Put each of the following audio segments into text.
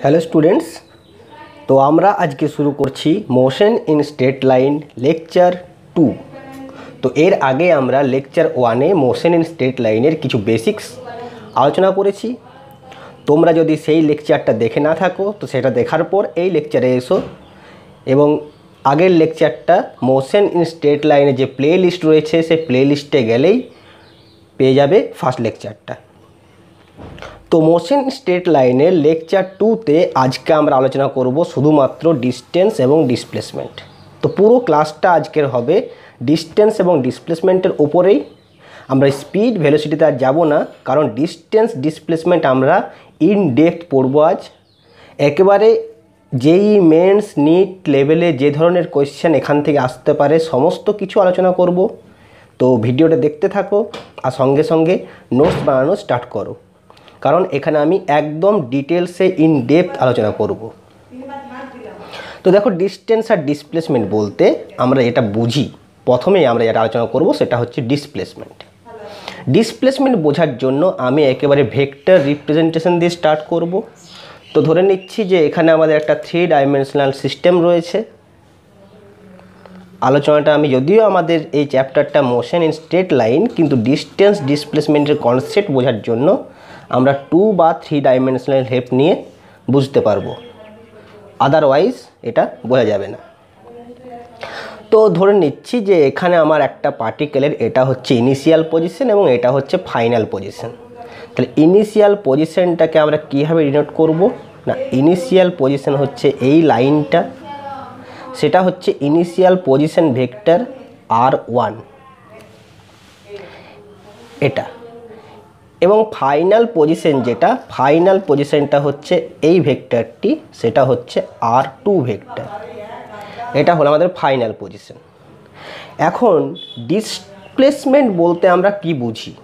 Hello students. तो আমরা আজকে শুরু করছি motion in straight line lecture 2। তো এর আগে আমরা লেকচার 1 এ মোশন ইন স্ট্রেট লাইনের কিছু বেসিক্স আলোচনা করেছি। তোমরা যদি সেই লেকচারটা দেখে না থাকো তো সেটা দেখার পর এই লেকচারে এসো এবং আগের লেকচারটা মোশন ইন স্ট্রেট লাইনে যে প্লে লিস্ট রয়েছে সেই প্লে লিস্টে গেলেই পেয়ে যাবে ফার্স্ট লেকচারটা। তো মোশন স্ট্রেট লাইনের লেকচার 2 তে আজকে আমরা আলোচনা করব শুধুমাত্র ডিস্টেন্স এবং ডিসপ্লেসমেন্ট। তো পুরো ক্লাসটা আজকের হবে ডিস্টেন্স এবং ডিসপ্লেসমেন্টের উপরেই। আমরা স্পিড ভেলোসিটিতে আর যাব না, কারণ ডিস্টেন্স ডিসপ্লেসমেন্ট আমরা ইন ডেপথ পড়ব আজ। একেবারে যেই মেন্স নিট লেভেলে যে ধরনের কোয়েশ্চেন এখান থেকে আসতে পারে সমস্ত কিছু আলোচনা করব। তো ভিডিওটা দেখতে থাকো আর সঙ্গে সঙ্গে নোটস বানানো স্টার্ট করো, কারণ এখানে আমি একদম ডিটেলসে ইন ডেপথ আলোচনা করব। তো দেখো, ডিস্টেন্স আর ডিসপ্লেসমেন্ট বলতে আমরা এটা বুঝি, প্রথমেই আমরা যেটা আলোচনা করব সেটা হচ্ছে ডিসপ্লেসমেন্ট। ডিসপ্লেসমেন্ট বোঝার জন্য আমি একেবারে ভেক্টর রিপ্রেজেন্টেশন দিয়ে স্টার্ট করব। তো ধরে নিচ্ছি যে এখানে আমাদের একটা 3 ডাইমেনশনাল সিস্টেম রয়েছে। আলোচনাটা আমি যদিও আমাদের এই চ্যাপ্টারটা মোশন ইন স্ট্রেট লাইন, কিন্তু ডিস্টেন্স ডিসপ্লেসমেন্টের কনসেপ্ট বোঝার জন্য আমরা 2 বা 3 ডাইমেনশনাল হেল্প নিয়ে বুঝতে পারবো, আদারওয়াইজ এটা বোঝা যাবে না। তো ধরে নিচ্ছি যে এখানে আমার একটা পার্টিকেলের এটা হচ্ছে ইনিশিয়াল পজিশন এবং এটা হচ্ছে ফাইনাল পজিশন। তাহলে ইনিশিয়াল পজিশনটাকে আমরা কীভাবে ডিনোট করব না, ইনিশিয়াল পজিশন হচ্ছে এই লাইনটা, সেটা হচ্ছে ইনিশিয়াল পজিশন ভেক্টর r1 এটা, এবং ফাইনাল পজিশন যেটা ফাইনাল পজিশনটা হচ্ছে এই ভেক্টরটি, সেটা হচ্ছে r2 ভেক্টর। এটা হলো আমাদের ফাইনাল পজিশন। এখন ডিসপ্লেসমেন্ট বলতে আমরা কি বুঝি?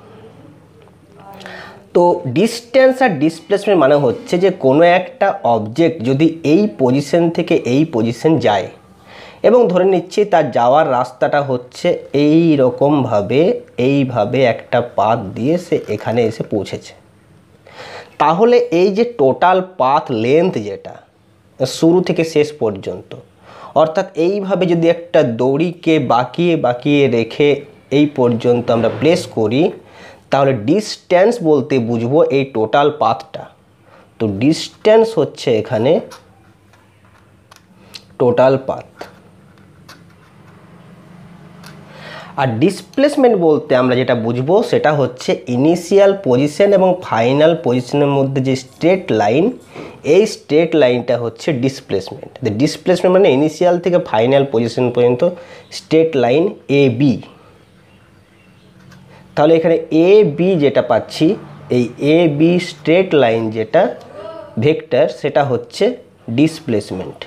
তো ডিস্টেন্স আর ডিসপ্লেসমেন্ট মানে হচ্ছে যে কোনো একটা অবজেক্ট যদি এই পজিশন থেকে এই পজিশন যায় এবং ধরে নিচ্ছি তার যাওয়ার রাস্তাটা হচ্ছে এই রকমভাবে, এইভাবে একটা পাথ দিয়ে সে এখানে এসে পৌঁছেছে, তাহলে এই যে টোটাল পাথ লেন্থ যেটা শুরু থেকে শেষ পর্যন্ত, অর্থাৎ এইভাবে যদি একটা দড়িকে বাঁকিয়ে বাঁকিয়ে রেখে এই পর্যন্ত আমরা প্লেস করি, তাহলে ডিস্টেন্স বলতে বুঝবো এই টোটাল পাথটা। তো ডিস্টেন্স হচ্ছে এখানে টোটাল পাথ। আর ডিসপ্লেসমেন্ট বলতে আমরা যেটা বুঝবো সেটা হচ্ছে ইনিশিয়াল পজিশন এবং ফাইনাল পজিশনের মধ্যে যে স্ট্রেট লাইন, এই স্ট্রেট লাইনটা হচ্ছে ডিসপ্লেসমেন্ট। ডিসপ্লেসমেন্ট মানে ইনিশিয়াল থেকে ফাইনাল পজিশন পর্যন্ত স্ট্রেট লাইন এ বি। তাহলে এখানে এ বি যেটা পাচ্ছি, এই এ বি স্ট্রেট লাইন যেটা ভেক্টর, সেটা হচ্ছে ডিসপ্লেসমেন্ট।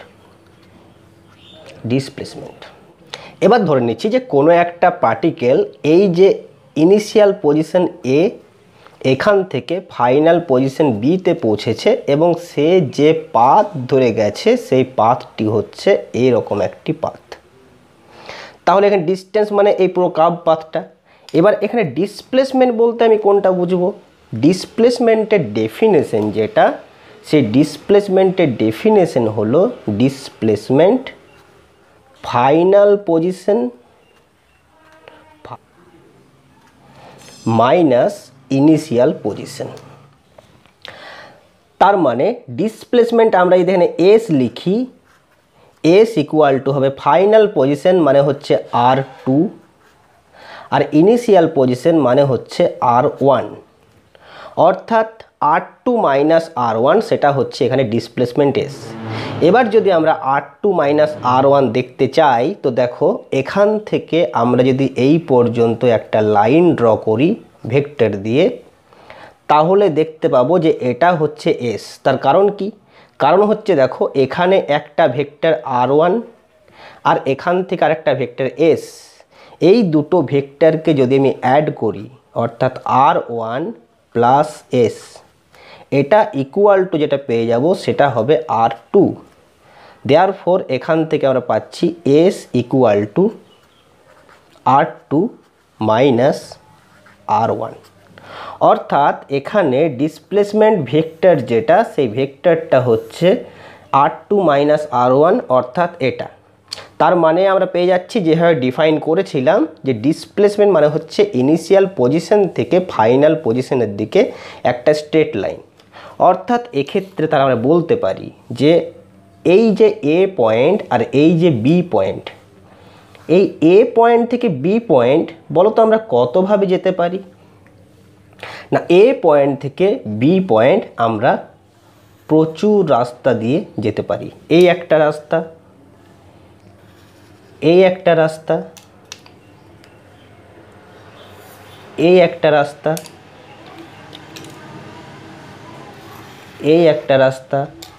এবার ধরে নিচ্ছি যে কোনো একটা পার্টিকেল এই যে ইনিশিয়াল পজিশন এ এখান থেকে ফাইনাল পজিশন বিতে পৌঁছেছে এবং সে যে পাথ ধরে গেছে সেই পাথটি হচ্ছে এইরকম একটি পাথ। তাহলে এখানে ডিস্টেন্স মানে এই পুরো কার্ভ পাথটা। এবার এখানে ডিসপ্লেসমেন্ট বলতে আমি কোনটা বুঝবো? ডিসপ্লেসমেন্টের ডেফিনেশন যেটা, সেই ডিসপ্লেসমেন্টের ডেফিনেশন হলো displacement final position minus initial position. তার মানে ডিসপ্লেসমেন্ট আমরা যদি এখানে এস লিখি, এস ইকুয়াল টু হবে ফাইনাল পজিশন মানে হচ্ছে r2, আর ইনিশিয়াল পজিশন মানে হচ্ছে r1, অর্থাৎ r2 মাইনাস r1 সেটা হচ্ছে এখানে ডিসপ্লেসমেন্ট এস। এবার যদি আমরা r2 মাইনাস r1 দেখতে চাই, তো দেখো এখান থেকে আমরা যদি এই পর্যন্ত একটা লাইন ড্র করি ভেক্টর দিয়ে, তাহলে দেখতে পাবো যে এটা হচ্ছে এস। তার কারণ কি? কারণ হচ্ছে দেখো এখানে একটা ভেক্টর r1 আর এখান থেকে আরেকটা ভেক্টর এস, এই দুটো ভেক্টরকে যদি আমি অ্যাড করি, অর্থাৎ r1 প্লাস এস, এটা ইকুয়াল টু যেটা পেয়ে যাব সেটা হবে r2। দেয়ারফর এখান থেকে আমরা পাচ্ছি S equal two r2 minus r1, অর্থাৎ এখানে ডিসপ্লেসমেন্ট ভেক্টর যেটা, সেই ভেক্টরটা হচ্ছে r2 মাইনাস r1, অর্থাৎ এটা। তার মানে আমরা পেয়ে যাচ্ছি যেভাবে ডিফাইন করেছিলাম যে ডিসপ্লেসমেন্ট মানে হচ্ছে ইনিশিয়াল পজিশন থেকে ফাইনাল পজিশনের দিকে একটা স্ট্রেট লাইন। অর্থাৎ এক্ষেত্রে তারা আমরা বলতে পারি যে এই যে এ পয়েন্ট আর এই যে বি পয়েন্ট, এই এ পয়েন্ট থেকে বি পয়েন্ট বলো তো আমরা কতভাবে যেতে পারি না? এ পয়েন্ট থেকে বি পয়েন্ট আমরা প্রচুর রাস্তা দিয়ে যেতে পারি। এই একটা রাস্তা, এই একটা রাস্তা, এই একটা রাস্তা, এই একটা রাস্তা,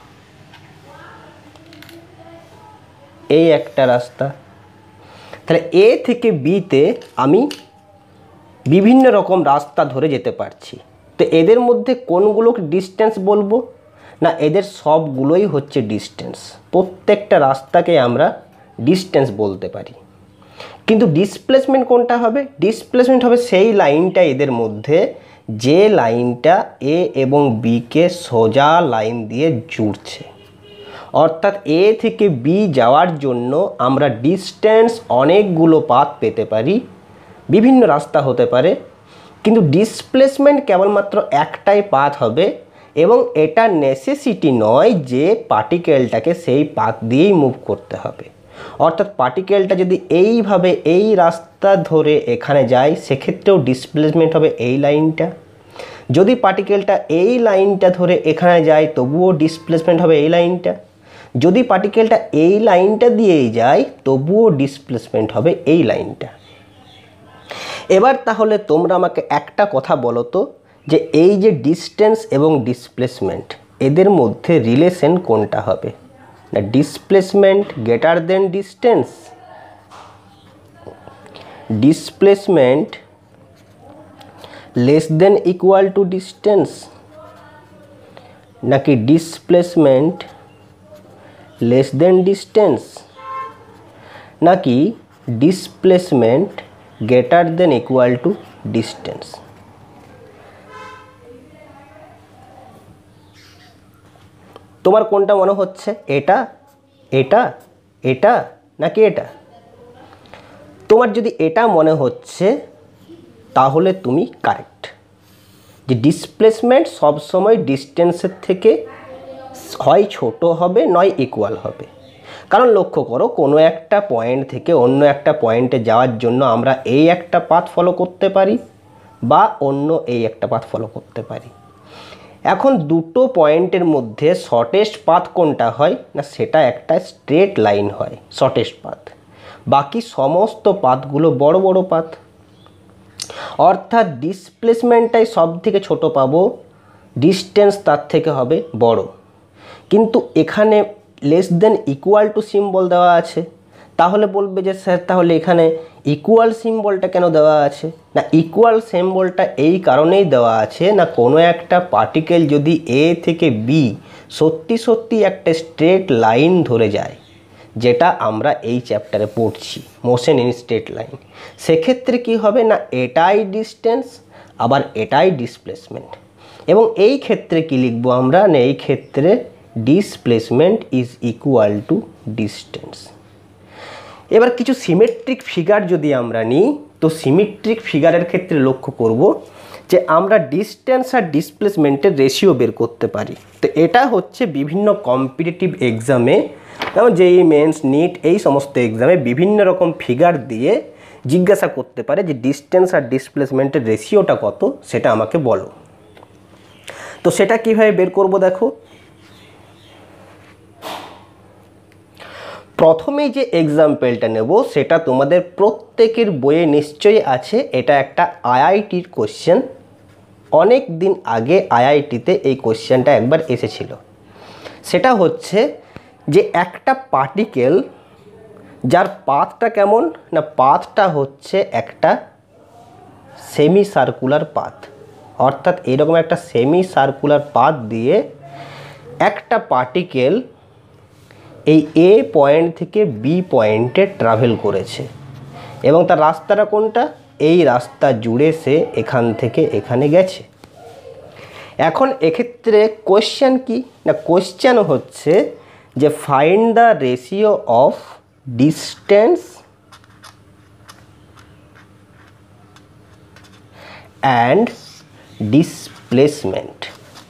এই একটা রাস্তা। তাহলে এ থেকে বিতে আমি বিভিন্ন রকম রাস্তা ধরে যেতে পারছি। তো এদের মধ্যে কোনগুলোকে ডিস্টেন্স বলবো না? এদের সবগুলোই হচ্ছে ডিস্টেন্স। প্রত্যেকটা রাস্তাকে আমরা ডিস্টেন্স বলতে পারি। কিন্তু ডিসপ্লেসমেন্ট কোনটা হবে? ডিসপ্লেসমেন্ট হবে সেই লাইনটা এদের মধ্যে যে লাইনটা এ এবং বিকে সোজা লাইন দিয়ে জুড়ছে। অর্থাৎ এ থেকে বি যাওয়ার জন্য আমরা ডিস্টেন্স অনেকগুলো পাথ পেতে পারি, বিভিন্ন রাস্তা হতে পারে, কিন্তু ডিসপ্লেসমেন্ট কেবলমাত্র একটাই পাথ হবে এবং এটা নেসেসিটি নয় যে পার্টিকেলটাকে সেই পাথ দিয়েই মুভ করতে হবে। অর্থাৎ পার্টিকেলটা যদি এইভাবে এই রাস্তা ধরে এখানে যায় সেক্ষেত্রেও ডিসপ্লেসমেন্ট হবে এই লাইনটা। যদি পার্টিকেলটা এই লাইনটা ধরে এখানে যায় তবুও ডিসপ্লেসমেন্ট হবে এই লাইনটা। যদি পার্টিকেলটা এই লাইনটা দিয়েই যায় তবুও ডিসপ্লেসমেন্ট হবে এই লাইনটা। এবার তাহলে তোমরা আমাকে একটা কথা বলো তো যে এই যে ডিস্টেন্স এবং ডিসপ্লেসমেন্ট এদের মধ্যে রিলেশন কোনটা হবে? না displacement greater than distance, displacement less than equal to distance, নাকি ডিসপ্লেসমেন্ট লেস দেন ডিস্টেন্স, নাকি displacement greater than equal to distance? তোমার কোনটা মনে হচ্ছে? এটা, এটা, এটা, নাকি এটা? তোমার যদি এটা মনে হচ্ছে তাহলে তুমি কারেক্ট, যে ডিসপ্লেসমেন্ট সবসময় ডিস্টেন্সের থেকে হয় ছোট হবে নয় ইকুয়াল হবে। কারণ লক্ষ্য করো, কোনো একটা পয়েন্ট থেকে অন্য একটা পয়েন্টে যাওয়ার জন্য আমরা এই একটা পাথ ফলো করতে পারি বা অন্য এই একটা পাথ ফলো করতে পারি। এখন দুটো পয়েন্টের মধ্যে শর্টেস্ট পাথ কোনটা হয় না? সেটা একটা স্ট্রেট লাইন হয় শর্টেস্ট পাথ। বাকি সমস্ত পাথগুলো বড় বড় পাথ। অর্থাৎ ডিসপ্লেসমেন্টটাই সব থেকে ছোটো পাবো, ডিস্টেন্স তার থেকে হবে বড়। কিন্তু এখানে less than equal to symbol দেওয়া আছে। তাহলে বলবে যে স্যার তাহলে এখানে ইকুয়াল সিম্বলটা কেন দেওয়া আছে? না ইকুয়াল সিম্বলটা এই কারণেই দেওয়া আছে না কোনো একটা পার্টিকেল যদি এ থেকে বি সত্যি সত্যি একটা স্ট্রেট লাইন ধরে যায়, যেটা আমরা এই চ্যাপ্টারে পড়ছি মোশন ইন স্ট্রেট লাইন, সেক্ষেত্রে কি হবে না এটাই ডিস্টেন্স আবার এটাই ডিসপ্লেসমেন্ট। এবং এই ক্ষেত্রে কি লিখবো আমরা? না এই ক্ষেত্রে displacement is equal to distance. এবার কিছু সিমেট্রিক ফিগার যদি আমরা নিই, তো সিমেট্রিক ফিগারের ক্ষেত্রে লক্ষ্য করব যে আমরা ডিস্টেন্স আর ডিসপ্লেসমেন্টের রেশিও বের করতে পারি। তো এটা হচ্ছে বিভিন্ন কম্পিটিটিভ এক্সামে, যেমন জেই মেন্স, নিট, এই সমস্ত এক্সামে বিভিন্ন রকম ফিগার দিয়ে জিজ্ঞাসা করতে পারে যে ডিস্টেন্স আর ডিসপ্লেসমেন্টের রেশিওটা কত, সেটা আমাকে বলো। তো সেটা কীভাবে বের করব দেখো। প্রথমেই যে এক্সাম্পলটা নেব সেটা তোমাদের প্রত্যেকের বইয়ে নিশ্চয়ই আছে। এটা একটা আইআইটির কোশ্চেন। অনেক দিন আগে আইআইটিতে এই কোশ্চেনটা একবার এসেছিল। সেটা হচ্ছে যে একটা পার্টিকেল যার পাথটা কেমন না, পাথটা হচ্ছে একটা সেমি সার্কুলার পাথ। অর্থাৎ এরকম একটা সেমি সার্কুলার পাথ দিয়ে একটা পার্টিকেল এই এ পয়েন্ট থেকে বি পয়েন্টে ট্রাভেল করেছে এবং তার রাস্তাটা কোনটা? এই রাস্তা জুড়ে সে এখান থেকে এখানে গেছে। এখন এক্ষেত্রে কোশ্চেন কি না, কোশ্চেন হচ্ছে যে find the ratio of distance and displacement.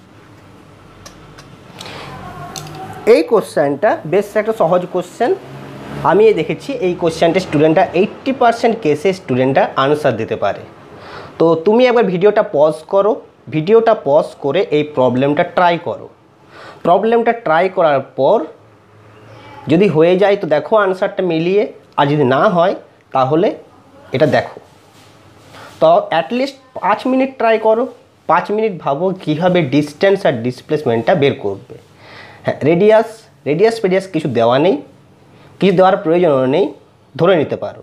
এই কোশ্চেনটা বেশ একটা সহজ কোশ্চেন। আমি দেখেছি এই কোশ্চেনটা স্টুডেন্টরা 80% কেসে স্টুডেন্টরা আনসার দিতে পারে। তো তুমি একবার ভিডিওটা পজ করো, ভিডিওটা পজ করে এই প্রবলেমটা ট্রাই করো। প্রবলেমটা ট্রাই করার পর যদি হয়ে যায় তো দেখো আনসারটা মিলিয়ে, আর যদি না হয় তাহলে এটা দেখো। তো অ্যাটলিস্ট 5 মিনিট ট্রাই করো, 5 মিনিট ভাবো কীভাবে ডিস্টেন্স আর ডিসপ্লেসমেন্টটা বের করবে। হ্যাঁ, রেডিয়াস ফেডিয়াস কিছু দেওয়া নেই, কিছু দেওয়ার প্রয়োজনও নেই, ধরে নিতে পারো।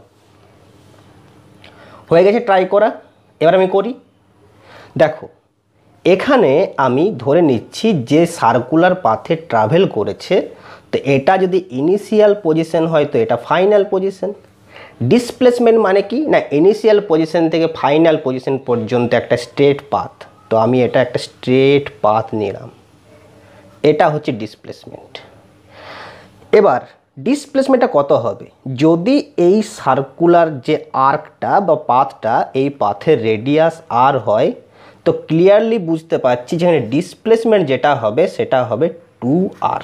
হয়ে গেছে ট্রাই করা, এবার আমি করি। দেখো এখানে আমি ধরে নিচ্ছি যে সার্কুলার পাথে ট্রাভেল করেছে, তো এটা যদি ইনিশিয়াল পজিশন হয় তো এটা ফাইনাল পজিশন। ডিসপ্লেসমেন্ট মানে কি না, ইনিশিয়াল পজিশন থেকে ফাইনাল পজিশন পর্যন্ত একটা স্ট্রেট পাথ। তো আমি এটা একটা স্ট্রেট পাথ নিলাম, এটা হচ্ছে ডিসপ্লেসমেন্ট। এবার ডিসপ্লেসমেন্টটা কত হবে, যদি এই সার্কুলার যে আর্কটা বা পাথটা, এই পাথের রেডিয়াস আর হয়, তো ক্লিয়ারলি বুঝতে পারছি যেখানে ডিসপ্লেসমেন্ট যেটা হবে সেটা হবে 2r।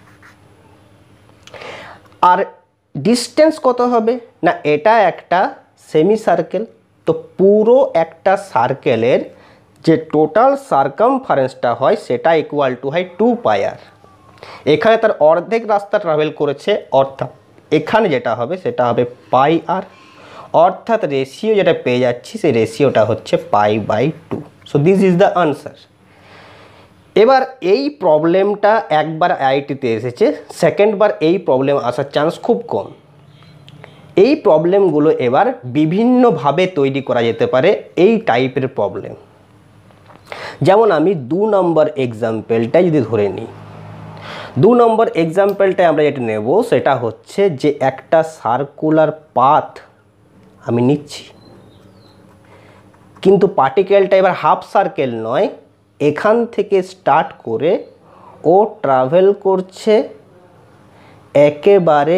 আর ডিস্টেন্স কত হবে না, এটা একটা সেমি সার্কেল, তো পুরো একটা সার্কেলের যে টোটাল সার্কামফারেন্সটা হয় সেটা ইকুয়াল টু হয় 2πr। এখানে তার অর্ধেক রাস্তা ট্রাভেল করেছে, অর্থাৎ এখানে যেটা হবে সেটা হবে πr, অর্থাৎ রেশিও যেটা পেয়ে যাচ্ছি সেই রেশিওটা হচ্ছে π/2। So this is the answer. এবার এই প্রবলেমটা একবার আইআইটিতে এসেছে, সেকেন্ডবার এই প্রবলেম আসার চান্স খুব কম। এই প্রবলেমগুলো এবার বিভিন্নভাবে তৈরি করা যেতে পারে এই টাইপের প্রবলেম। যেমন আমি 2 নম্বর এক্সাম্পলটা যদি ধরে নিই, 2 নম্বর এক্সাম্পলটা আমরা যেটা নেব সেটা হচ্ছে যে একটা সার্কুলার পাথ আমি নিচ্ছি, কিন্তু পার্টিকেলটা এবার হাফ সার্কেল নয়, এখান থেকে স্টার্ট করে ও ট্রাভেল করছে একেবারে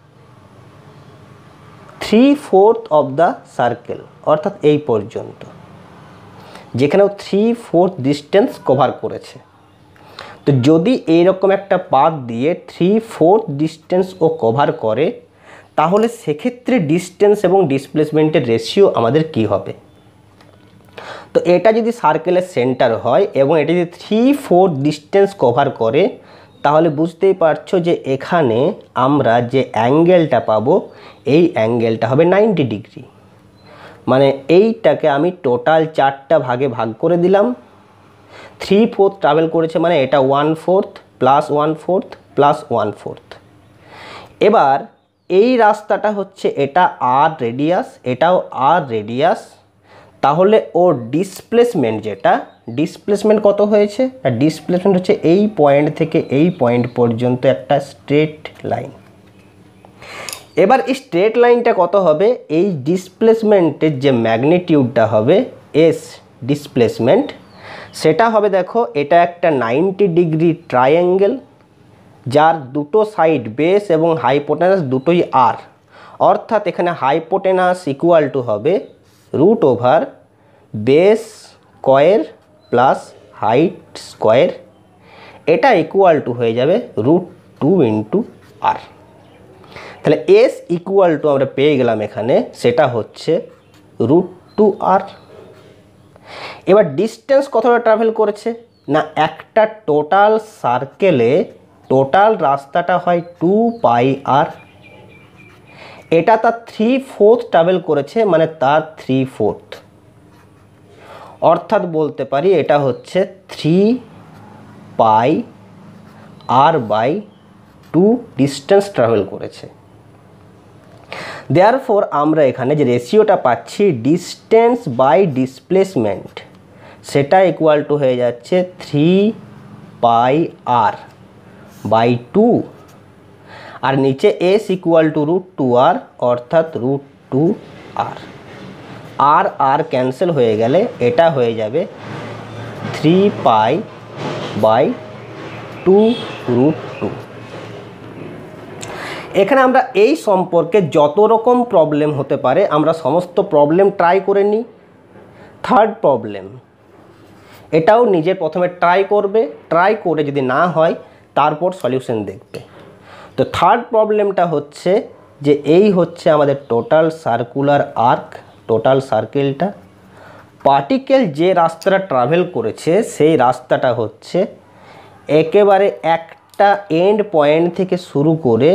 3/4 অফ দ্য সার্কেল, অর্থাৎ এই পর্যন্ত, যেখানেও 3/4 ডিস্টেন্স কভার করেছে। তো যদি এইরকম একটা পাথ দিয়ে 3/4 ডিস্টেন্স ও কভার করে, তাহলে সেক্ষেত্রে ডিস্টেন্স এবং ডিসপ্লেসমেন্টের রেশিও আমাদের কি হবে। তো এটা যদি সার্কেলের সেন্টার হয় এবং এটা যদি 3/4 ডিস্টেন্স কভার করে, তাহলে বুঝতেই পারছো যে এখানে আমরা যে অ্যাঙ্গেলটা পাবো এই অ্যাঙ্গেলটা হবে 90 ডিগ্রি। মানে এইটাকে আমি টোটাল 4টা ভাগে ভাগ করে দিলাম। 3/4 ট্রাভেল করেছে মানে এটা 1/4 প্লাস 1/4 প্লাস 1/4। এবার এই রাস্তাটা হচ্ছে এটা আর রেডিয়াস, এটাও আর রেডিয়াস, তাহলে ওর ডিসপ্লেসমেন্ট যেটা, ডিসপ্লেসমেন্ট কত হয়েছে, ডিসপ্লেসমেন্ট হচ্ছে এই পয়েন্ট থেকে এই পয়েন্ট পর্যন্ত একটা স্ট্রেট লাইন। এবার এই স্ট্রেট লাইনটা কত হবে, এই ডিসপ্লেসমেন্টের যে ম্যাগনিটিউডটা হবে এস ডিসপ্লেসমেন্ট, সেটা হবে দেখো এটা একটা 90 ডিগ্রি ট্রায়াঙ্গেল, যার দুটো সাইড বেস এবং হাইপোটেনাস দুটোই আর, অর্থাৎ এখানে হাইপোটেনাস ইকুয়াল টু হবে √ওভার base square plus height square, এটা ইকুয়াল টু হয়ে যাবে √2 ইন্টু আর। তাহলে এস ইকুয়াল টু আমরা পেয়ে গেলাম এখানে, সেটা হচ্ছে √2r। এবার ডিস্টেন্স কতটা ট্রাভেল করেছে না, একটা টোটাল সার্কেলে টোটাল রাস্তাটা হয় 2πr, এটা তার 3/4 ট্রাভেল করেছে মানে তার 3/4, অর্থাৎ বলতে পারি এটা হচ্ছে 3πr/2 ডিস্টেন্স ট্রাভেল করেছে। দেয়ারফর আমরা এখানে যে রেশিওটা পাচ্ছি ডিস্টেন্স বাই ডিসপ্লেসমেন্ট, সেটা ইকুয়াল টু হয়ে যাচ্ছে 3πr/2, আর নিচে এস ইকুয়াল টু √2r, অর্থাৎ √2r। আর আর ক্যান্সেল হয়ে গেলে এটা হয়ে যাবে 3π/2√2। এখানে আমরা এই সম্পর্কে যত রকম প্রবলেম হতে পারে আমরা সমস্ত প্রবলেম ট্রাই করে নিই। থার্ড প্রবলেম, এটাও নিজে প্রথমে ট্রাই করবে, ট্রাই করে যদি না হয় তারপর সলিউশন দেখবে। তো থার্ড প্রবলেমটা হচ্ছে যে এই হচ্ছে আমাদের টোটাল সার্কুলার আর্ক, টোটাল সার্কেলটা। পার্টিকেল যে রাস্তাটা ট্রাভেল করেছে সেই রাস্তাটা হচ্ছে একেবারে একটা এন্ড পয়েন্ট থেকে শুরু করে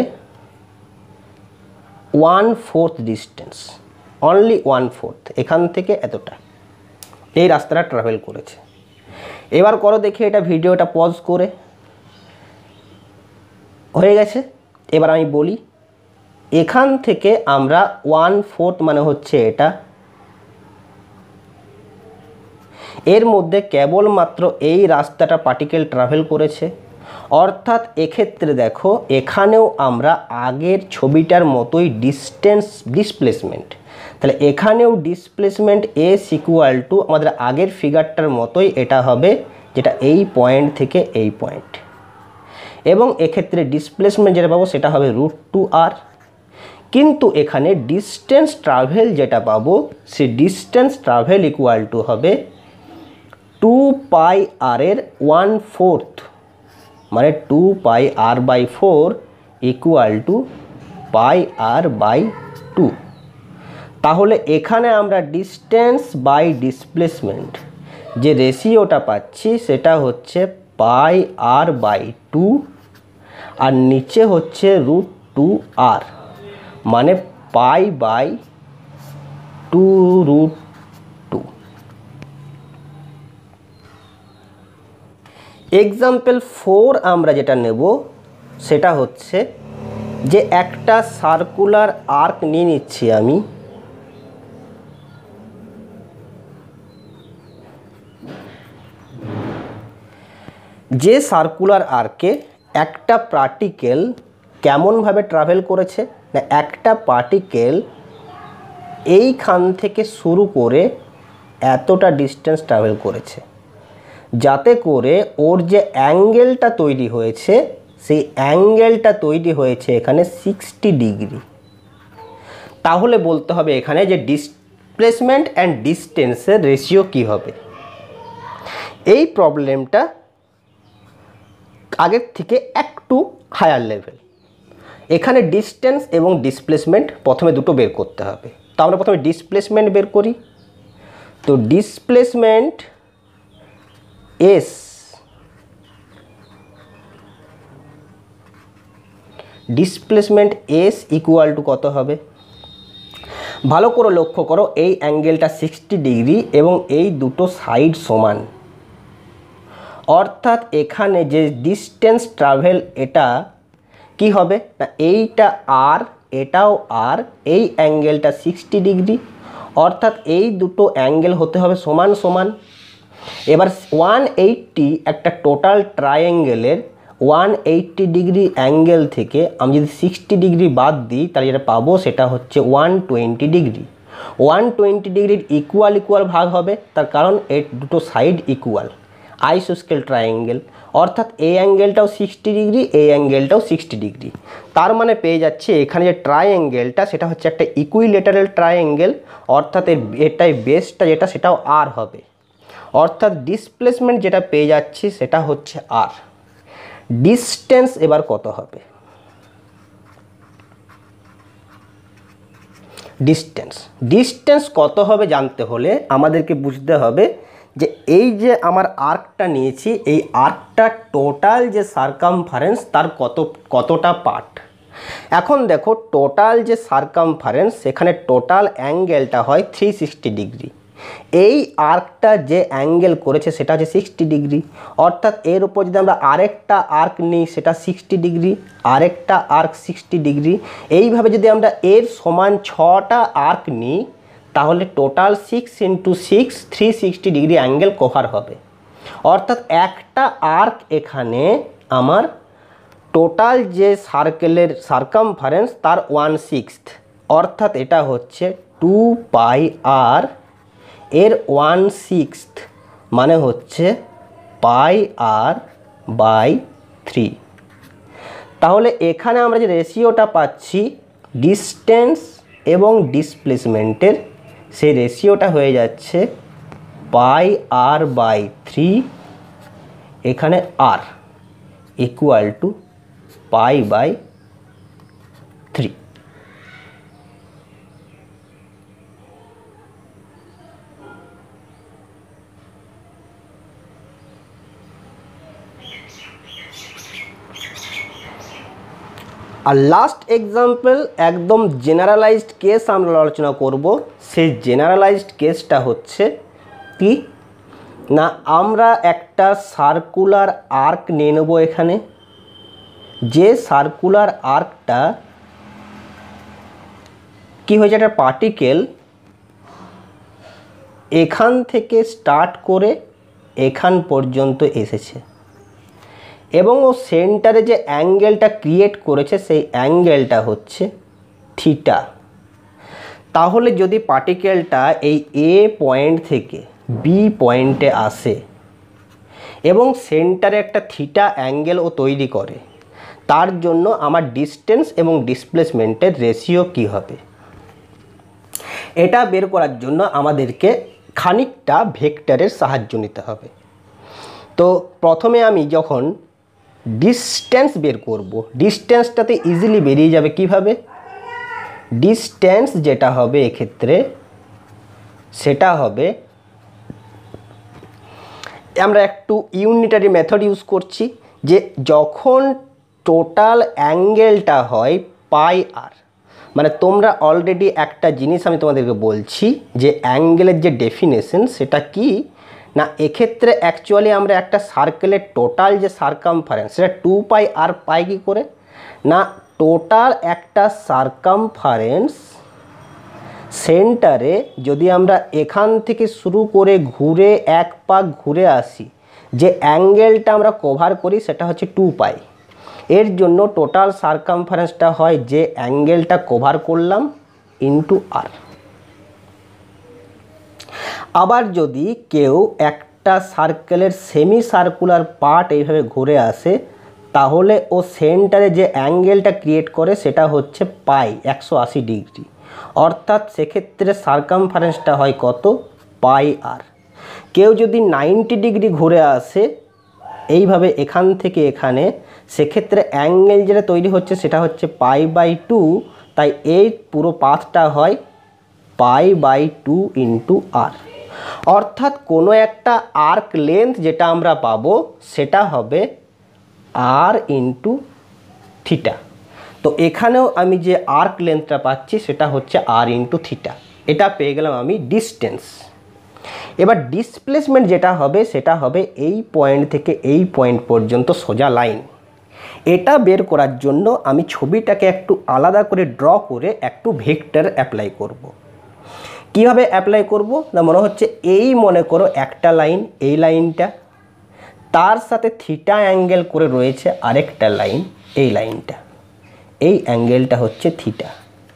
1/4 ডিস্টেন্স, অনলি 1/4, এখান থেকে এতটা এই রাস্তাটা ট্রাভেল করেছে। এবার করো দেখি এটা ভিডিওটা পজ করে। হয়ে গেছে। এবার আমি বলি, এখান থেকে আমরা 1/4 মানে হচ্ছে এটা, এর মধ্যে কেবলমাত্র এই রাস্তাটা পার্টিকেল ট্রাভেল করেছে। অর্থাৎ এক্ষেত্রে দেখো এখানেও আমরা আগের ছবিটার মতোই ডিসপ্লেসমেন্ট, তাহলে এখানেও ডিসপ্লেসমেন্ট এস ইকুয়াল টু আমাদের আগের ফিগারটার মতোই এটা হবে, যেটা এই পয়েন্ট থেকে এই পয়েন্ট, এবং এক্ষেত্রে ডিসপ্লেসমেন্ট যেটা পাবো সেটা হবে √2r। কিন্তু এখানে ডিস্টেন্স ট্রাভেল যেটা পাবো সেই ডিস্টেন্স ট্রাভেল ইকুয়াল টু হবে 2πr এর 1/4, মানে 2πr/4 ইকুয়াল টু πr/2। তাহলে এখানে আমরা ডিস্টেন্স বাই ডিসপ্লেসমেন্ট যে রেশিওটা পাচ্ছি সেটা হচ্ছে πr/2, আর নিচে হচ্ছে √2r, মানে π/2√2। এক্সাম্পল 4 আমরা যেটা নেব সেটা হচ্ছে যে একটা সার্কুলার আর্ক নিয়ে নিচ্ছি আমি, যে সার্কুলার আর্কে একটা পার্টিকেল কেমনভাবে ট্রাভেল করেছে না, একটা পার্টিকেল এইখান থেকে শুরু করে এতটা ডিস্টেন্স ট্রাভেল করেছে, যাতে করে ওর যে অ্যাঙ্গেলটা তৈরি হয়েছে সেই অ্যাঙ্গেলটা তৈরি হয়েছে এখানে 60 ডিগ্রি। তাহলে বলতে হবে এখানে যে ডিসপ্লেসমেন্ট অ্যান্ড ডিস্টেন্সের রেশিও কী হবে। এই প্রবলেমটা আগের থেকে একটু হায়ার লেভেল। এখানে ডিস্টেন্স এবং ডিসপ্লেসমেন্ট প্রথমে দুটো বের করতে হবে। তো আমরা প্রথমে ডিসপ্লেসমেন্ট বের করি। তো ডিসপ্লেসমেন্ট এস ইকুয়াল টু কত হবে? ভালো করে লক্ষ্য করো, এই অ্যাঙ্গেলটা 60 ডিগ্রি এবং এই দুটো সাইড সমান। অর্থাৎ এখানে যে ডিস্টেন্স ট্রাভেল এটা কি হবে না, এইটা আর এটাও আর, এই অ্যাঙ্গেলটা 60 ডিগ্রি, অর্থাৎ এই দুটো অ্যাঙ্গেল হতে হবে সমান সমান। এবার 180 একটা টোটাল ট্রায়াঙ্গেলের 180 ডিগ্রি অ্যাঙ্গেল থেকে আমি যদি 60 ডিগ্রি বাদ দিই তাহলে যেটা পাবো সেটা হচ্ছে 120 ডিগ্রি। 120 ডিগ্রির ইকুয়াল ভাগ হবে, তার কারণ এর দুটো সাইড ইকুয়াল, আইসোস্কেল ট্রায়াঙ্গেল। অর্থাৎ এই অ্যাঙ্গেলটাও 60 ডিগ্রি, এই অ্যাঙ্গেলটাও 60 ডিগ্রি। তার মানে পেয়ে যাচ্ছে এখানে যে ট্রায়াঙ্গেলটা সেটা হচ্ছে একটা ইকুইলেটারাল ট্রায়াঙ্গেল, অর্থাৎ এটাই বেসটা যেটা সেটাও আর হবে। অর্থাৎ ডিসপ্লেসমেন্ট যেটা পেয়ে যাচ্ছি সেটা হচ্ছে আর। ডিস্টেন্স এবার কত হবে? ডিস্টেন্স কত হবে জানতে হলে আমাদেরকে বুঝতে হবে যে এই যে আমার আর্কটা নিয়েছি, এই আর্কটা টোটাল যে সারকামফারেন্স তার কতটা পার্ট। এখন দেখো টোটাল যে সারকামফারেন্স সেখানে টোটাল অ্যাঙ্গেলটা হয় 360 ডিগ্রি। এই আর্কটা যে অ্যাঙ্গেল করেছে সেটা হচ্ছে 60 ডিগ্রি। অর্থাৎ এর উপর যদি আমরা আরেকটা আর্ক নিই সেটা 60 ডিগ্রি, আরেকটা আর্ক 60 ডিগ্রি, এইভাবে যদি আমরা এর সমান 6টা আর্ক নিই তাহলে টোটাল 6 × 6 360 ডিগ্রি অ্যাঙ্গেল কভার হবে। অর্থাৎ একটা আর্ক এখানে আমার টোটাল যে সার্কেলের সারকামফারেন্স তার 1/6, অর্থাৎ এটা হচ্ছে 2πr এর 1/6 মানে হচ্ছে পাই আর বাই 3। তাহলে এখানে আমরা যে রেশিওটা পাচ্ছি ডিস্টেন্স এবং ডিসপ্লেসমেন্টের, সেই রেশিওটা হয়ে যাচ্ছে পাই আর বাই 3, এখানে R equal to pi by 3। আর লাস্ট এক্সাম্পল একদম জেনারেলাইজড কেস আমরা আলোচনা করব। সেই জেনারেলাইজড কেসটা হচ্ছে কি না, আমরা একটা সার্কুলার আর্ক নিয়ে নেব। এখানে যে সার্কুলার আর্কটা কি হয়েছে, একটা পার্টিকেল এখান থেকে স্টার্ট করে এখান পর্যন্ত এসেছে এবং ও সেন্টারে যে অ্যাঙ্গেলটা ক্রিয়েট করেছে সেই অ্যাঙ্গেলটা হচ্ছে থিটা। তাহলে যদি পার্টিকেলটা এই এ পয়েন্ট থেকে বি পয়েন্টে আসে এবং সেন্টারে একটা থিটা অ্যাঙ্গেল ও তৈরি করে, তার জন্য আমার ডিস্টেন্স এবং ডিসপ্লেসমেন্টের রেশিও কি হবে, এটা বের করার জন্য আমাদেরকে খানিকটা ভেক্টরের সাহায্য নিতে হবে। তো প্রথমে আমি যখন ডিস্টেন্স বের করব, ডিস্টেন্সটাতে ইজিলি বেরিয়ে যাবে কিভাবে। ডিস্টেন্স যেটা হবে এক্ষেত্রে সেটা হবে, আমরা একটু ইউনিটারি মেথড ইউজ করছি, যে যখন টোটাল অ্যাঙ্গেলটা হয় পাই আর, মানে তোমরা অলরেডি একটা জিনিস আমি তোমাদেরকে বলছি যে অ্যাঙ্গেলের যে ডেফিনেশন সেটা কি না, এক্ষেত্রে অ্যাকচুয়ালি আমরা একটা সার্কেলের টোটাল যে সারকামফারেন্স সেটা 2 পাই আর পাই কী করে না, টোটাল একটা সারকামফারেন্স সেন্টারে যদি আমরা এখান থেকে শুরু করে ঘুরে এক পাক ঘুরে আসি, যে অ্যাঙ্গেলটা আমরা কভার করি সেটা হচ্ছে 2 পাই। এর জন্য টোটাল সারকামফারেন্সটা হয় যে অ্যাঙ্গেলটা কভার করলাম ইনটু আর। আবার যদি কেউ একটা সার্কেলের সেমি সার্কুলার পার্ট এইভাবে ঘুরে আসে, তাহলে ও সেন্টারে যে অ্যাঙ্গেলটা ক্রিয়েট করে সেটা হচ্ছে পাই 180 ডিগ্রি, অর্থাৎ সেক্ষেত্রে সারকামফারেন্সটা হয় কত, পাই আর। কেউ যদি 90 ডিগ্রি ঘুরে আসে এইভাবে এখান থেকে এখানে, সেক্ষেত্রে অ্যাঙ্গেল যেটা তৈরি হচ্ছে সেটা হচ্ছে পাই বাই 2, তাই এই পুরো পাথটা হয় পাই বাই 2 ইন্টু আর। অর্থাৎ কোনো একটা আর্ক লেন্থ যেটা আমরা পাবো সেটা হবে আর ইন্টু থিটা। তো এখানেও আমি যে আর্ক লেন্থটা পাচ্ছি সেটা হচ্ছে আর ইন্টু থিটা, এটা পেয়ে গেলাম আমি ডিস্টেন্স। এবার ডিসপ্লেসমেন্ট যেটা হবে সেটা হবে এই পয়েন্ট থেকে এই পয়েন্ট পর্যন্ত সোজা লাইন। এটা বের করার জন্য আমি ছবিটাকে একটু আলাদা করে ড্র করে একটু ভেক্টর অ্যাপ্লাই করব। কীভাবে অ্যাপ্লাই করব না, মনে হচ্ছে এই মনে করো একটা লাইন, এই লাইনটা তার সাথে থিটা অ্যাঙ্গেল করে রয়েছে আরেকটা লাইন, এই লাইনটা, এই অ্যাঙ্গেলটা হচ্ছে থিটা।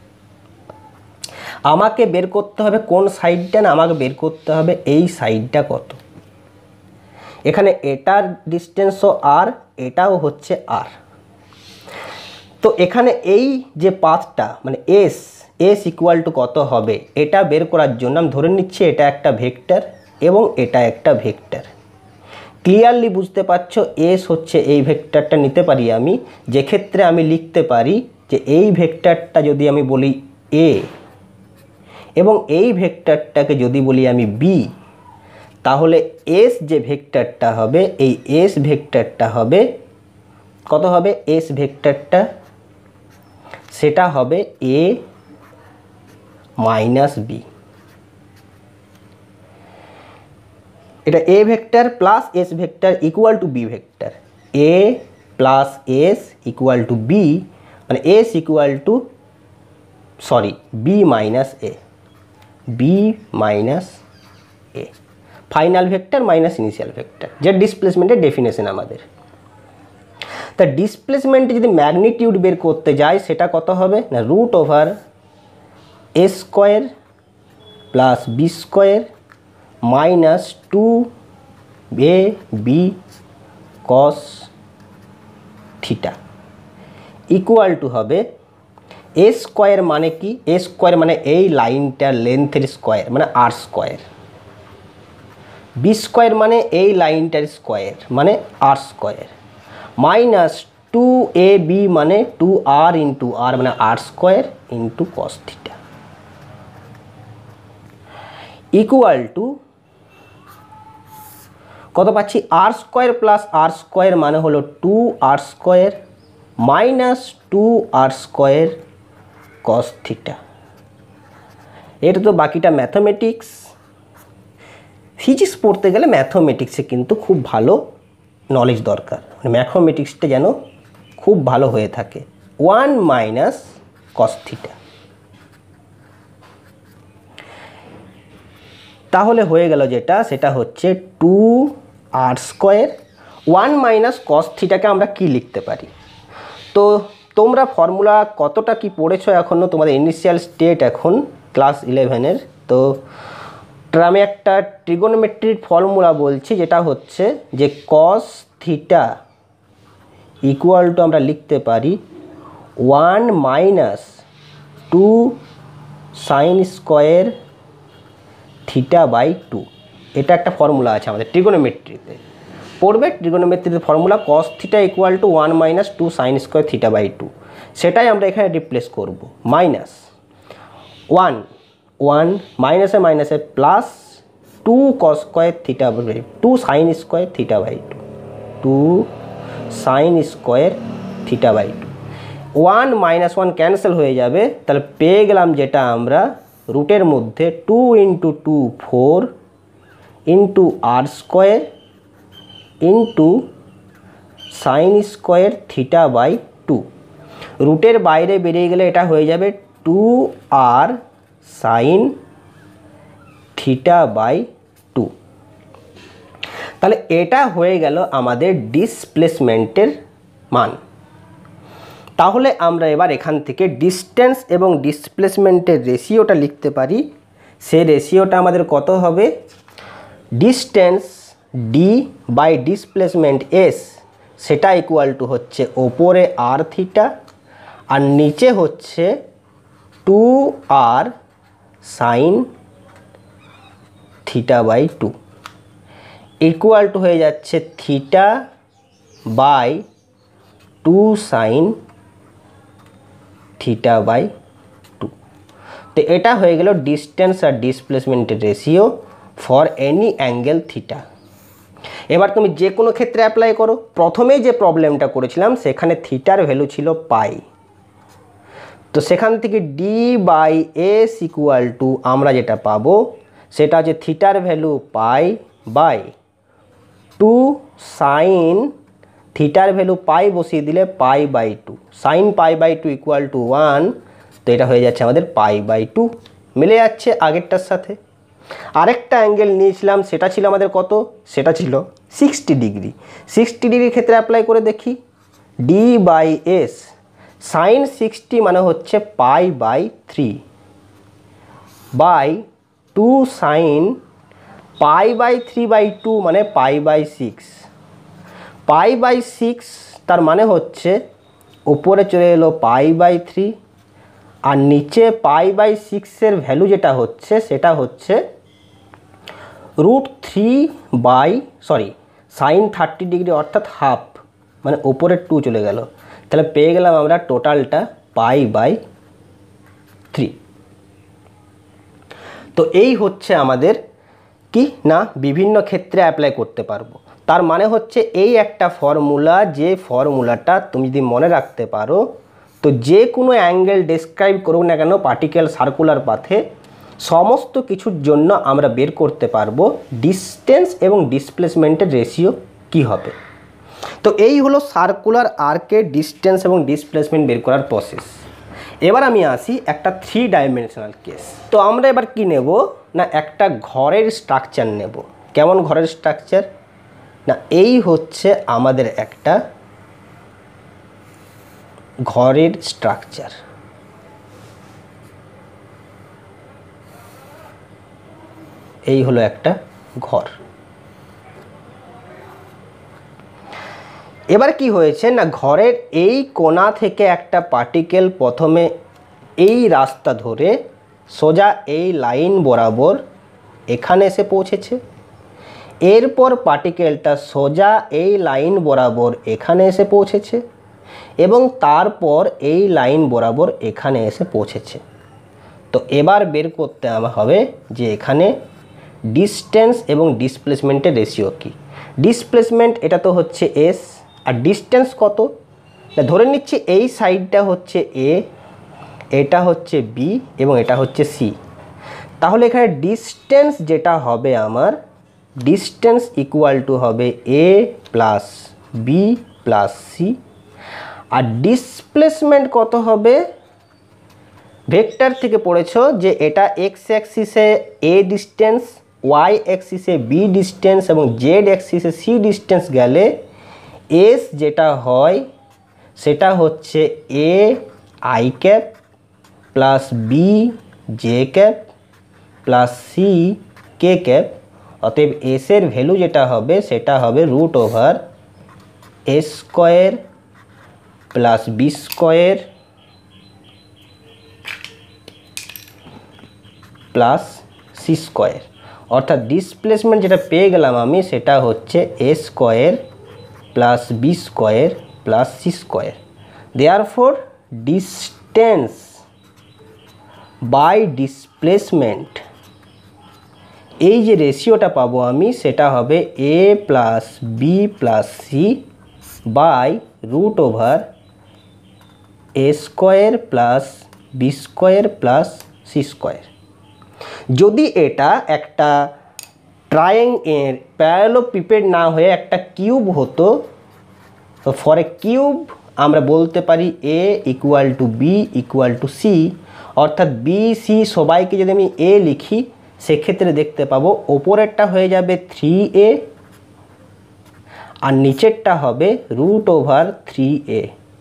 আমাকে বের করতে হবে কোন সাইডটা না, আমাকে বের করতে হবে এই সাইডটা কত। এখানে এটার ডিস্টেন্সও আর, এটাও হচ্ছে আর। তো এখানে এই যে পাথটা মানে এস ইকুয়াল টু কত হবে, এটা বের করার জন্য আমি ধরে নিচ্ছি এটা একটা ভেক্টর এবং এটা একটা ভেক্টর। ক্লিয়ারলি বুঝতে পারছো, এস হচ্ছে এই ভেক্টরটা নিতে পারি আমি, যে ক্ষেত্রে আমি লিখতে পারি যে এই ভেক্টরটা যদি আমি বলি এ এবং এই ভেক্টরটাকে যদি বলি আমি বি, তাহলে এস যে ভেক্টরটা হবে, এই এস ভেক্টরটা হবে কত হবে, এস ভেক্টরটা সেটা হবে এ মাইনাস বি। এটা A vector plus S vector equal to B vector, A plus S equal to B, মানে S equal to B minus A, B minus A, final vector minus initial vector, যে ডিসপ্লেসমেন্টের definition আমাদের। তা ডিসপ্লেসমেন্টে যদি magnitude বের করতে যাই সেটা কত হবে না, root over A square plus B square minus 2 A B cos theta equal to হবে এ স্কোয়ার মানে কি, এ স্কোয়ার মানে এই লাইনটার লেন্থের স্কোয়ার মানে আর স্কোয়ার, বি স্কোয়ার মানে এই লাইনটার স্কোয়ার মানে আর স্কোয়ার, মাইনাস 2ab মানে 2r ইন্টু আর মানে R square into cos theta equal to কত পাচ্ছি, R square plus R square মানে হলো 2r square minus 2r square cos theta. এটা তো বাকিটা ম্যাথমেটিক্স, ফিজিক্স পড়তে গেলে ম্যাথমেটিক্সে কিন্তু খুব ভালো নলেজ দরকার, মানে ম্যাথমেটিক্সটা যেন খুব ভালো হয়ে থাকে। 1 মাইনাস কস থিটা, তাহলে হয়ে গেল যেটা, সেটা হচ্ছে 2r স্কোয়ার। 1 মাইনাস কস থিটাকে আমরা কি লিখতে পারি, তো তোমরা ফর্মুলা কতটা কি পড়েছো এখনও, তোমাদের ইনিশিয়াল স্টেট এখন ক্লাস 11-এর, তো আমি একটা ট্রিগোনোমেট্রির ফর্মুলা বলছি, যেটা হচ্ছে যে কস থিটা ইকুয়াল টু আমরা লিখতে পারি 1 minus 2 sine square theta by 2। এটা একটা ফর্মুলা আছে আমাদের ট্রিগোনোমেট্রিতে, পড়বে ট্রিগোনোমেট্রিতে formula cos theta equal to 1 minus 2 sine square theta by 2, সেটাই আমরা এখানে রিপ্লেস করব। মাইনাস 1 মাইনাসে মাইনাসে plus 2 cos square theta by 2 sine square theta by 2 sine square theta by 2, 1 minus 1 cancel হয়ে যাবে, তাহলে পেয়ে গেলাম যেটা আমরা রুটের মধ্যে 2 into 2 4 into R square into sine square theta by 2। রুটের বাইরে বেরিয়ে গেলে এটা হয়ে যাবে 2r সাইন থিটা বাই 2। তাহলে এটা হয়ে গেল আমাদের ডিসপ্লেসমেন্টের মান। তাহলে আমরা এবার এখান থেকে ডিস্টেন্স এবং ডিসপ্লেসমেন্টের রেশিওটা লিখতে পারি। সেই রেশিওটা আমাদের কত হবে, distance D by displacement S, সেটা ইকুয়াল টু হচ্ছে ওপরে আর থিটা আর নিচে হচ্ছে 2r sine theta by 2 equal to হয়ে যাচ্ছে theta by 2 sine theta by 2। তো এটা হয়ে গেল ডিস্টেন্স আর ডিসপ্লেসমেন্টের ratio for any angle theta. এবার তুমি যে কোনো ক্ষেত্রে অ্যাপ্লাই করো। প্রথমেই যে প্রবলেমটা করেছিলাম সেখানে থিটার ভ্যালু ছিল পাই, তো সেখান থেকে D by S equal to আমরা যেটা পাবো সেটা হচ্ছে থিটার ভ্যালু পাই বাই 2 সাইন থিটার ভ্যালু পাই বসিয়ে দিলে pi by 2, sine pi by 2 equal to 1, তো এটা হয়ে যাচ্ছে আমাদের পাই বাই 2, মিলে যাচ্ছে আগেরটার সাথে। আরেকটা অ্যাঙ্গেল নিয়েছিলাম, সেটা ছিল আমাদের কত, সেটা ছিল 60 ডিগ্রি। 60 ডিগ্রির ক্ষেত্রে অ্যাপ্লাই করে দেখি, ডি বাই এস সাইন 60 মানে হচ্ছে pi by 3 by 2 sine pi by 3 by 2 মানে পাই বাই 6, পাই বাই 6 তার মানে হচ্ছে উপরে চলে এলো পাই বাই 3 আর নিচে পাই বাই 6-এর ভ্যালু যেটা হচ্ছে সেটা হচ্ছে √3 বাই সাইন 30 ডিগ্রি অর্থাৎ হাফ, মানে ওপরে 2 চলে গেল, তাহলে পেয়ে গেলাম আমরা টোটালটা পাই বাই 3। তো এই হচ্ছে আমাদের কি না বিভিন্ন ক্ষেত্রে অ্যাপ্লাই করতে পারবো। তার মানে হচ্ছে এই একটা ফর্মুলা, যে ফর্মুলাটা তুমি যদি মনে রাখতে পারো তো যে কোনো অ্যাঙ্গেল ডেসক্রাইব করুক না কেন পার্টিকুলার সার্কুলার পাথে, সমস্ত কিছুর জন্য আমরা বের করতে পারবো ডিস্টেন্স এবং ডিসপ্লেসমেন্টের রেশিও কি হবে। তো এই হলো সার্কুলার আর্কের ডিস্টেন্স এবং ডিসপ্লেসমেন্ট বের করার প্রসেস। এবার আমি আসি একটা 3 ডাইমেনশনাল কেস। তো আমরা এবার কি নেব না, একটা ঘরের স্ট্রাকচার নেব। কেমন ঘরের স্ট্রাকচার না, এই হচ্ছে আমাদের একটা ঘরের স্ট্রাকচার। এই হলো একটা ঘর। এবার কি হয়েছে না, ঘরের এই কোণা থেকে একটা পার্টিকেল প্রথমে এই রাস্তা ধরে সোজা এই লাইন বরাবর এখানে এসে পৌঁছেছে, এরপর পার্টিকেলটা সোজা এই লাইন বরাবর এখানে এসে পৌঁছেছে এবং তারপর এই লাইন বরাবর এখানে এসে পৌঁছেছে। তো এবার বের করতে হবে যে এখানে ডিস্টেন্স এবং ডিসপ্লেসমেন্টের রেশিও কী। ডিসপ্লেসমেন্ট এটা তো হচ্ছে এস, আর ডিস্টেন্স কত, ধরে নিচ্ছি এই সাইডটা হচ্ছে এ, এটা হচ্ছে বি এবং এটা হচ্ছে সি। তাহলে এখানে ডিস্টেন্স যেটা হবে আমার, ডিস্টেন্স ইকুয়াল টু হবে A plus B plus C. আর ডিসপ্লেসমেন্ট কত হবে, ভেক্টর থেকে পড়েছো যে এটা এক্স অ্যাক্সিসে এ ডিস্টেন্স, ওয়াই অ্যাক্সিসে বি ডিস্টেন্স এবং জেড অ্যাক্সিসে সি ডিস্টেন্স গেলে এস যেটা হয় সেটা হচ্ছে A I cap plus B J cap plus C K cap. অতএব এসের ভ্যালু যেটা হবে সেটা হবে root over A square plus B square plus C square. অর্থাৎ ডিসপ্লেসমেন্ট যেটা পেয়ে গেলাম আমি সেটা হচ্ছে A square plus B square plus C square. Therefore distance by displacement, এই যে রেশিওটা পাবো আমি সেটা হবে A plus B plus C by root over A square plus B square plus C square. যদি এটা একটা প্যারালোপিপেড না হয়ে একটা কিউব হতো, তো ফর এ কিউব আমরা বলতে পারি A equal to B equal to C. অর্থাৎ বি সি সবাইকে যদি আমি এ লিখি সেক্ষেত্রে দেখতে পাবো ওপরেরটা হয়ে যাবে 3a আর নিচেরটা হবে রুট ওভার 3a।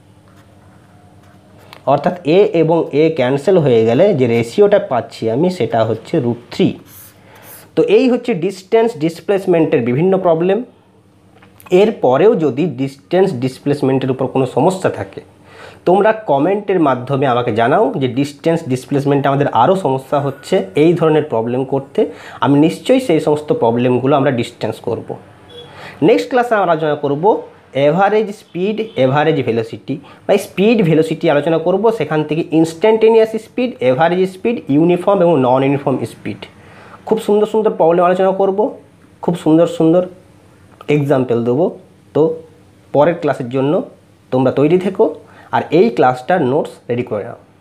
অর্থাৎ এ এবং এ ক্যান্সেল হয়ে গেলে যে রেশিওটা পাচ্ছি আমি সেটা হচ্ছে √3। তো এই হচ্ছে ডিস্টেন্স ডিসপ্লেসমেন্টের বিভিন্ন প্রবলেম। এরপরেও যদি ডিস্টেন্স ডিসপ্লেসমেন্টের উপর কোনো সমস্যা থাকে তোমরা কমেন্টের মাধ্যমে আমাকে জানাও যে ডিস্টেন্স ডিসপ্লেসমেন্টে আমাদের আরও সমস্যা হচ্ছে এই ধরনের প্রবলেম করতে। আমি নিশ্চয়ই সেই সমস্ত প্রবলেমগুলো আমরা ডিস্টেন্স করব। নেক্সট ক্লাসে আমরা আলোচনা করব এভারেজ স্পিড, এভারেজ ভেলোসিটি বা স্পিড ভেলোসিটি আলোচনা করব। সেখান থেকে instantaneous speed, average speed, uniform এবং নন ইউনিফর্ম স্পিড, খুব সুন্দর সুন্দর প্রবলেম আলোচনা করব, খুব সুন্দর সুন্দর এক্সাম্পল দেবো। তো পরের ক্লাসের জন্য তোমরা তৈরি থেকো আর এই ক্লাসটার নোটস রেডি করে নাও।